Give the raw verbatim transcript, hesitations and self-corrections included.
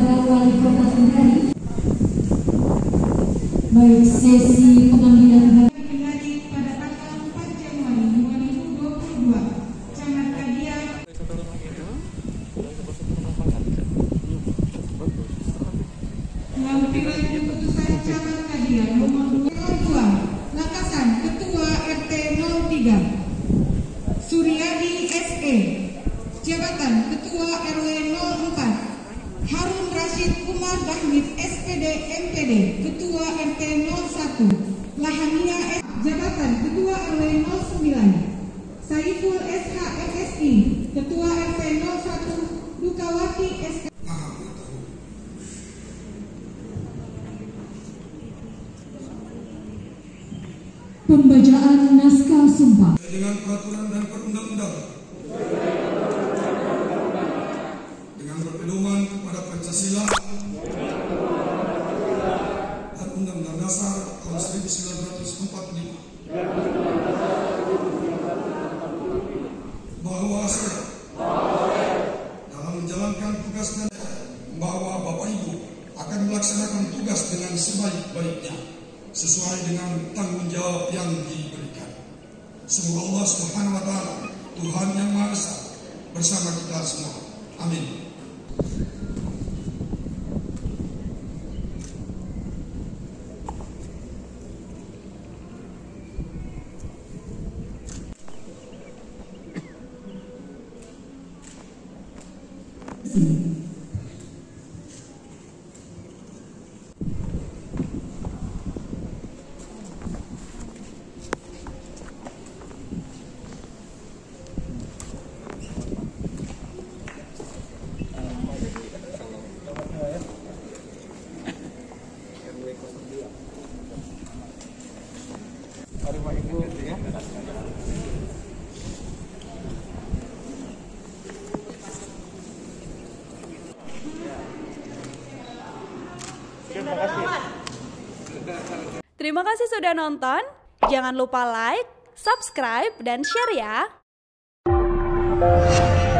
kepada Wali Kota Kendari. Baik, sesi pengambilan Suryadi S E, jabatan Ketua R W nol empat. Harun Rashid Umar Bahmid S P D M P D, Ketua R T nol satu. Lahania S, jabatan Ketua R W nol sembilan. Saiful S H M S I, Ketua R T nol satu. Dukawati S K. Pembacaan naskah sumpah dengan peraturan dan perundang-undangan, dengan berpedoman kepada Pancasila dan Undang-Undang Dasar tahun seribu sembilan ratus empat puluh lima, bahwa saya dalam menjalankan tugas dan bahwa Bapak Ibu akan melaksanakan tugas dengan sebaik-baiknya sesuai dengan tanggung jawab yang diberikan. Semoga Allah Subhanahu wa Ta'ala, Tuhan yang Maha Esa, bersama kita semua. Amin. Terima kasih sudah nonton. Jangan lupa like, subscribe, dan share ya.